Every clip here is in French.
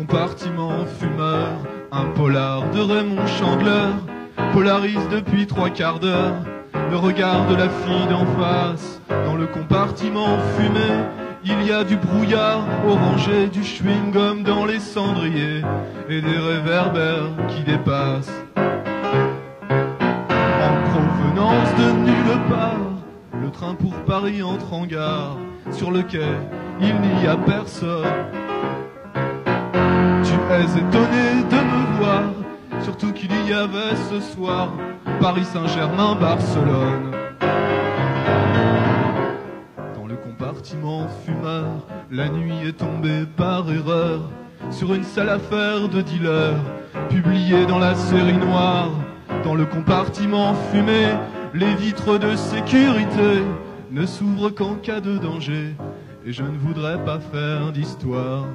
compartiment fumeur, un polar de Raymond Chandler polarise depuis 3/4 d'heure le regard de la fille d'en face. Dans le compartiment fumé, il y a du brouillard orangé, du chewing-gum dans les cendriers et des réverbères qui dépassent. En provenance de nulle part, le train pour Paris entre en gare. Sur le quai, il n'y a personne. Tu es étonné de me voir, surtout qu'il y avait ce soir Paris Saint-Germain-Barcelone. Dans le compartiment fumeur, la nuit est tombée par erreur sur une sale affaire de dealer publiée dans la série noire. Dans le compartiment fumé, les vitres de sécurité ne s'ouvrent qu'en cas de danger, et je ne voudrais pas faire d'histoire.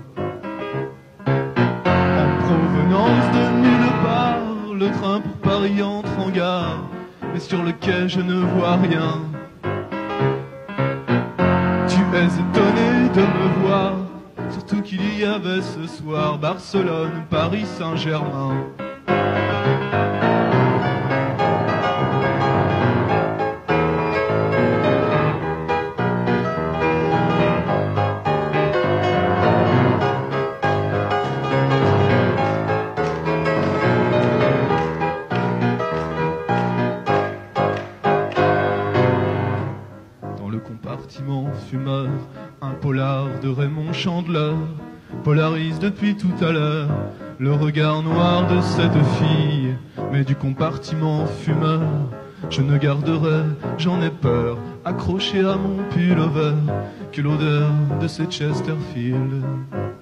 En provenance de nulle part, le train pour Paris entre en gare, mais sur le quai je ne vois rien. Tu es étonné de me voir, surtout qu'il y avait ce soir Barcelone, Paris Saint-Germain. Compartiment fumeur, un polar de Raymond Chandler polarise depuis tout à l'heure le regard noir de cette fille. Mais du compartiment fumeur, je ne garderai, j'en ai peur, accroché à mon pullover, que l'odeur de ces Chesterfield.